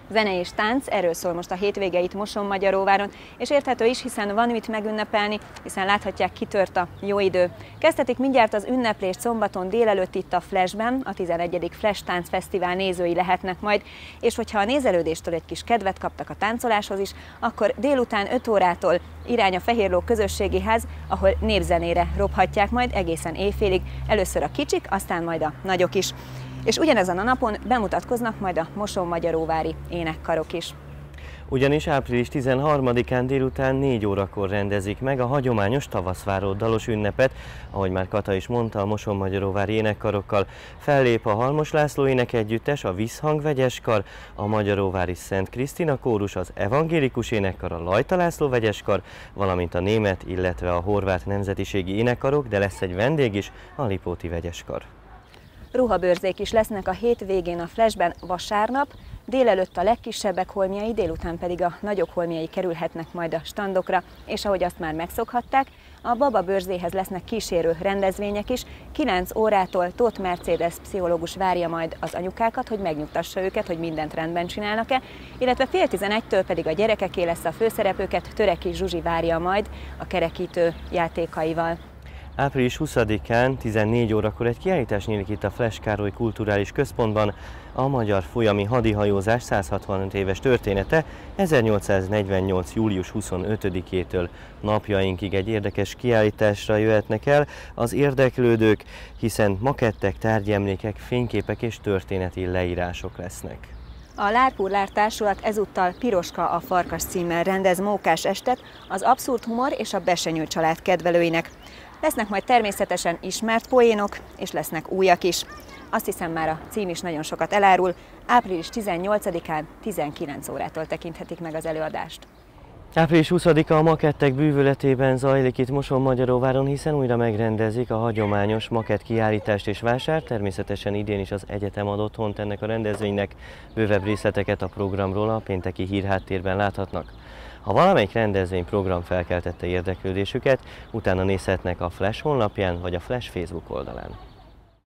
Zene és tánc, erről szól most a hétvége itt Mosonmagyaróváron, és érthető is, hiszen van mit megünnepelni, hiszen láthatják, kitört a jó idő. Kezdhetik mindjárt az ünneplést szombaton délelőtt itt a Flashben, a 11. Flash Tánc Fesztivál nézői lehetnek majd, és hogyha a nézelődéstől egy kis kedvet kaptak a táncoláshoz is, akkor délután 5 órától irány a Fehérló közösségi ház, ahol népzenére robhatják majd egészen éjfélig, először a kicsik, aztán majd a nagyok is. És ugyanezen a napon bemutatkoznak majd a mosonmagyaróvári énekkarok is. Ugyanis április 13-án délután 4 órakor rendezik meg a hagyományos tavaszváró dalos ünnepet, ahogy már Kata is mondta, a mosonmagyaróvári énekkarokkal fellép a Halmos László énekegyüttes, a Visszhang vegyeskar, a magyaróvári Szent Krisztina kórus, az evangélikus énekkar, a Lajta László vegyeskar, valamint a német, illetve a horvát nemzetiségi énekkarok, de lesz egy vendég is, a Lipóti vegyeskar. Ruhabőrzék is lesznek a hétvégén a Flashben vasárnap, délelőtt a legkisebbek holmiai, délután pedig a nagyok holmiai kerülhetnek majd a standokra, és ahogy azt már megszokhatták, a Baba bőrzéhez lesznek kísérő rendezvények is. 9 órától Tóth Mercedes pszichológus várja majd az anyukákat, hogy megnyugtassa őket, hogy mindent rendben csinálnak-e, illetve fél 11-től pedig a gyerekeké lesz a főszereplőket, Töreki Zsuzsi várja majd a kerekítő játékaival. Április 20-án 14 órakor egy kiállítás nyílik itt a Flesch Károly Kulturális Központban, a magyar folyami hadihajózás 165 éves története 1848. július 25-től napjainkig. Egy érdekes kiállításra jöhetnek el az érdeklődők, hiszen makettek, tárgyemlékek, fényképek és történeti leírások lesznek. A Lárpúrlár Társulat ezúttal Piroska a farkas címmel rendez mókás estet az abszurd humor és a Besenyő család kedvelőinek. Lesznek majd természetesen ismert poénok, és lesznek újak is. Azt hiszem, már a cím is nagyon sokat elárul. Április 18-án 19 órától tekinthetik meg az előadást. Április 20-a a makettek bűvöletében zajlik itt Mosonmagyaróváron, hiszen újra megrendezik a hagyományos makett kiállítást és vásárt. Természetesen idén is az egyetem ad otthont ennek a rendezvénynek. Bővebb részleteket a programról a pénteki hírháttérben láthatnak. Ha valamelyik rendezvény program felkeltette érdeklődésüket, utána nézhetnek a Flash honlapján vagy a Flash Facebook oldalán.